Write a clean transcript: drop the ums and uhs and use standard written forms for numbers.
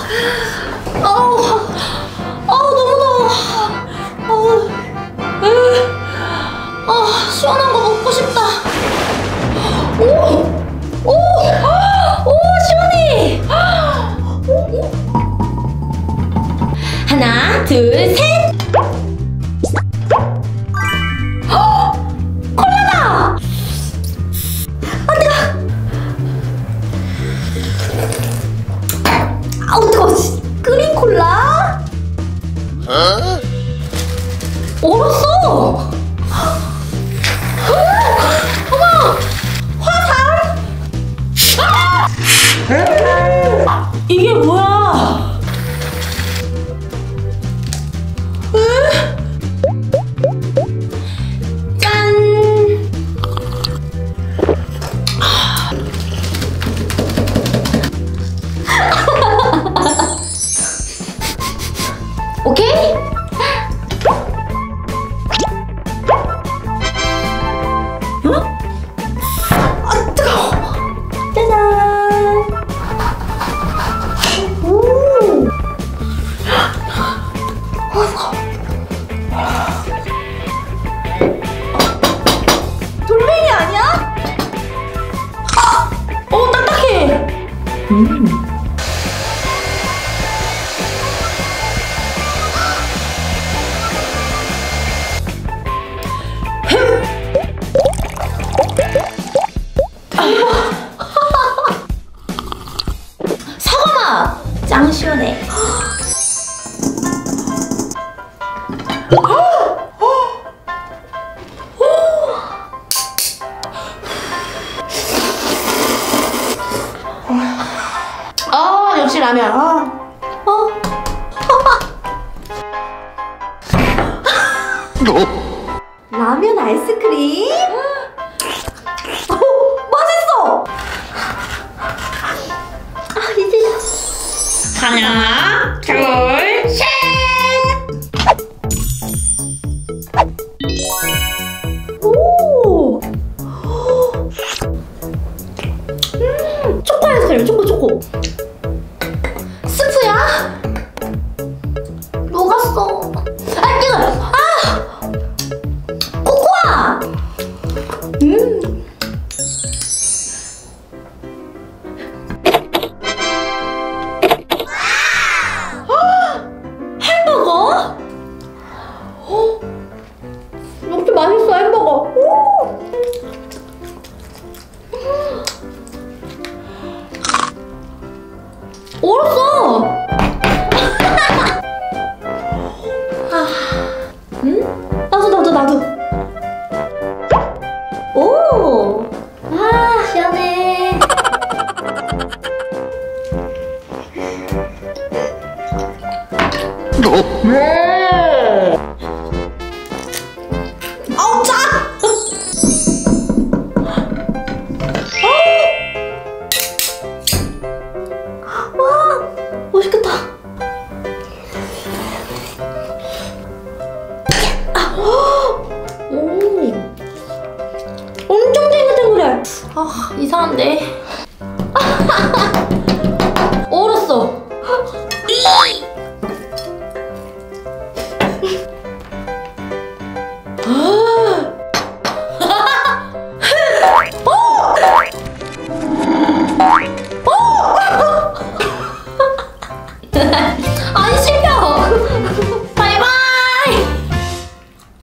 너무 더워. 시원한 거 먹고 싶다. 오, 시원해. 하나, 둘, 셋. 콜라다. 뜨거. 아우 뜨거워. 그린 콜라? 얼었어. 어머, 화살? 이게 뭐야? 짠. 오케이? 뜨거워. 짜잔. 돌멩이 아니야? 딱딱해. 사과맛 짱 시원해. 역시 라면. 라면 아이스크림? 맛있어! 이제 하나, 둘, 셋! 오! 초코 아이스크림, 초코. 스프야? 녹았어. 뜨거워. 코코아! 햄버거? 역시 맛있어, 햄버거. 얼었어. 나도. 오, 시원해. 아우 짜. 와, 맛있겠다. 엄청 탱글탱글해. 이상한데. 얼었어.